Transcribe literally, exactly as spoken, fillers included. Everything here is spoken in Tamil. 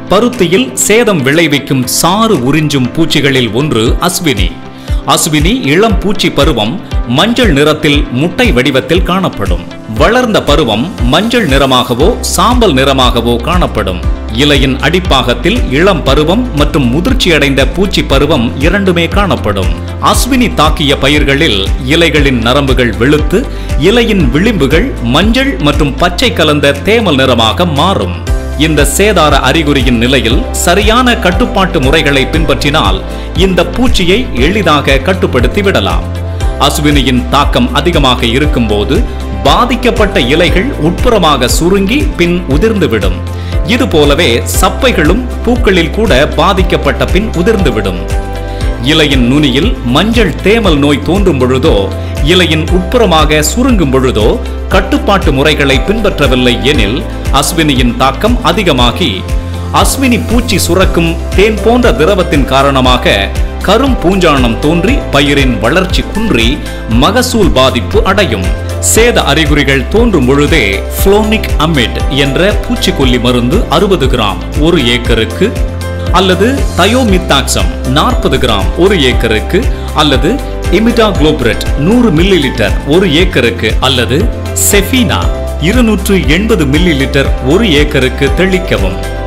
பருத்தியில் சேதம் விளைவிக்கும் சாறு உறிஞ்சும் பூச்சிகளில் ஒன்று அஸ்வினி. அஸ்வினி இளம் பூச்சி பருவம் மஞ்சள் நிறத்தில் முட்டை வடிவத்தில் காணப்படும். வளர்ந்த பருவம் மஞ்சள் நிறமாகவோ சாம்பல் நிறமாகவோ காணப்படும். இலையின் அடிப்பாகத்தில் இளம் பருவம் மற்றும் முதிர்ச்சியடைந்த பூச்சி பருவம் இரண்டுமே காணப்படும். அஸ்வினி தாக்கிய பயிர்களில் இலைகளின் நரம்புகள் வெளுத்து இலையின் விளிம்புகள் மஞ்சள் மற்றும் பச்சை கலந்த தேமல் நிறமாக மாறும். இந்த சேதார அறிகுறியின் நிலையில் சரியான கட்டுப்பாட்டு முறைகளை பின்பற்றினால் இந்த பூச்சியை எளிதாக கட்டுப்படுத்தி விடலாம். அஸ்வினியின் தாக்கம் அதிகமாக இருக்கும்போது பாதிக்கப்பட்ட இலைகள் உட்புறமாக சுருங்கி பின் உதிர்ந்துவிடும். இது போலவே சப்பைகளும் பூக்களில் கூட பாதிக்கப்பட்ட பின் உதிர்ந்துவிடும். இலையின் நுனியில் மஞ்சள் தேமல் நோய் தோன்றும் பொழுதோ இலையின் உட்புறமாக சுருங்கும் பொழுதோ கட்டுப்பாட்டு முறைகளை பின்பற்றவில்லை எனில் அஸ்வினியின் தாக்கம் அதிகமாகி அஸ்வினி பூச்சி சுரக்கும் தேன் போன்ற திரவத்தின் காரணமாக கரும் பூஞ்சானம் தோன்றி பயிரின் வளர்ச்சி குன்றி மகசூல் பாதிப்பு அடையும். சேத அறிகுறிகள் தோன்றும் பொழுதே புளோனிக் அமிட் என்ற பூச்சிக்கொல்லி மருந்து அறுபது கிராம் ஒரு ஏக்கருக்கு அல்லது தயோமித்தாக்சம் நாற்பது கிராம் ஒரு ஏக்கருக்கு அல்லது இமிடாகுளோபிரேட் நூறு மில்லி லிட்டர் ஒரு ஏக்கருக்கு அல்லது செஃபீனா இருநூற்று எண்பது மில்லி லிட்டர் ஒரு ஏக்கருக்கு தெளிக்கவும்.